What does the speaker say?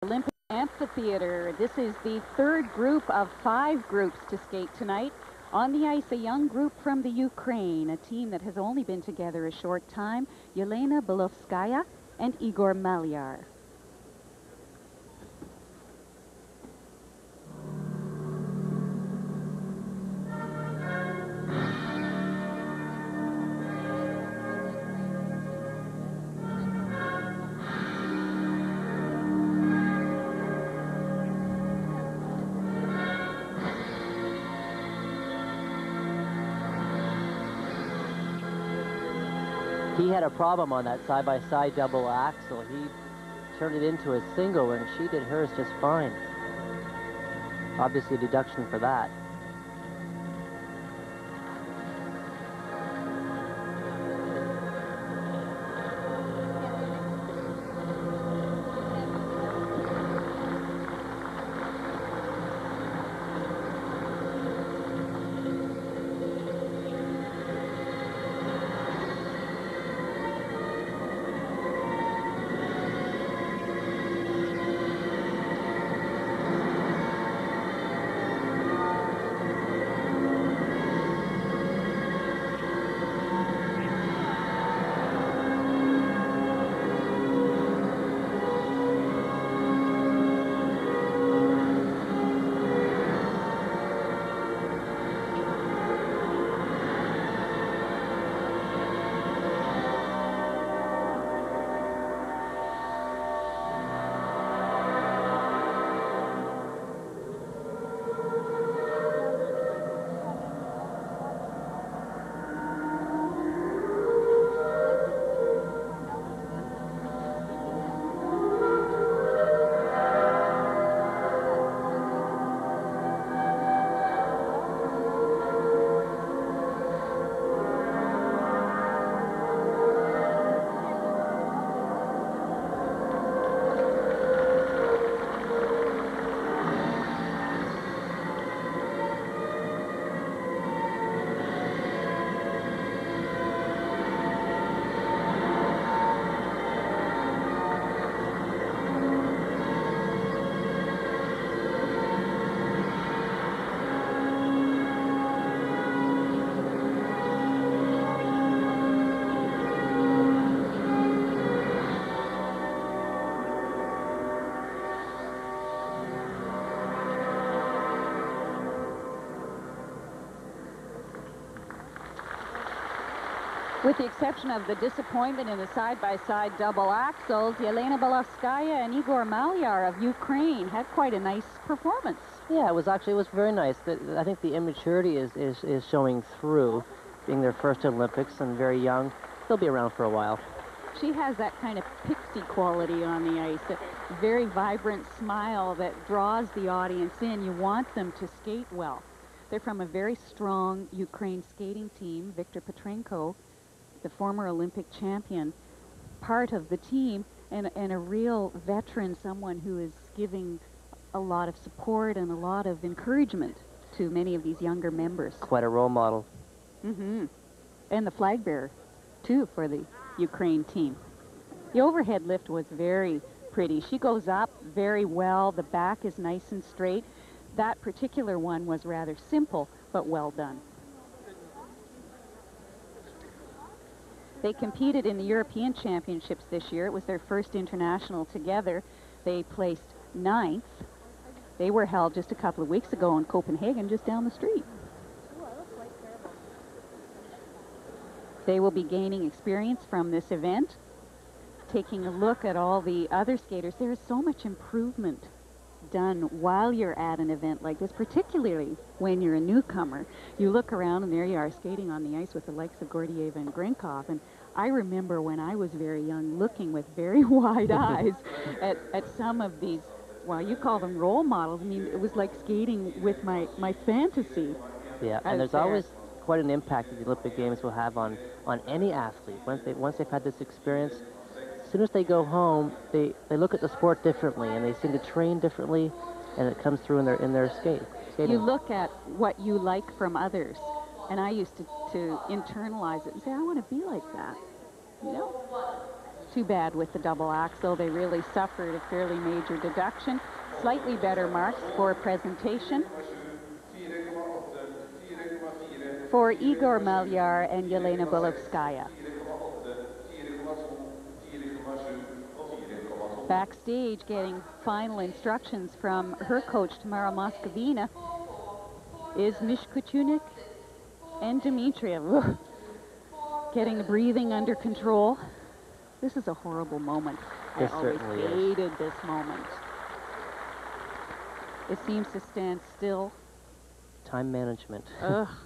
Olympic Amphitheater. This is the third group of 5 groups to skate tonight. On the ice, a young group from the Ukraine, a team that has only been together a short time, Yelena Belovskaya and Igor Malyar. He had a problem on that side-by-side double axel. He turned it into a single, and she did hers just fine. Obviously, a deduction for that. With the exception of the disappointment in the side-by-side double axels, Yelena Belovskaya and Igor Malyar of Ukraine had quite a nice performance. Yeah, it was very nice. I think the immaturity is showing through, being their first Olympics and very young. They'll be around for a while. She has that kind of pixie quality on the ice, a very vibrant smile that draws the audience in. You want them to skate well. They're from a very strong Ukraine skating team. Viktor Petrenko, the former Olympic champion, part of the team, and a real veteran, someone who is giving a lot of support and a lot of encouragement to many of these younger members. Quite a role model. Mm-hmm. And the flag bearer, too, for the Ukraine team. The overhead lift was very pretty. She goes up very well. The back is nice and straight. That particular one was rather simple, but well done. They competed in the European Championships this year. It was their first international together. They placed 9th. They were held just a couple of weeks ago in Copenhagen, just down the street. They will be gaining experience from this event, taking a look at all the other skaters. There is so much improvement done while you're at an event like this, particularly when you're a newcomer. You look around and there you are skating on the ice with the likes of Gordiev and Grinkov, and I remember when I was very young looking with very wide eyes at some of these, well, you call them role models. I mean, it was like skating with my fantasy. Yeah, and there's always quite an impact that the Olympic Games will have on any athlete. Once they've had this experience, as soon as they go home, they look at the sport differently, and they seem to train differently, and it comes through in their skating. You look at what you like from others, and I used to internalize it and say, I want to be like that, you know? too bad with the double axel. They really suffered a fairly major deduction. Slightly better marks for presentation for Igor Malyar and Yelena Bulovskaya. Backstage, getting final instructions from her coach, Tamara Moscovina, is Mishkutunik and Dmitriev. Getting the breathing under control. This is a horrible moment. It I always certainly is. hated this moment. It seems to stand still. Time management. Ugh.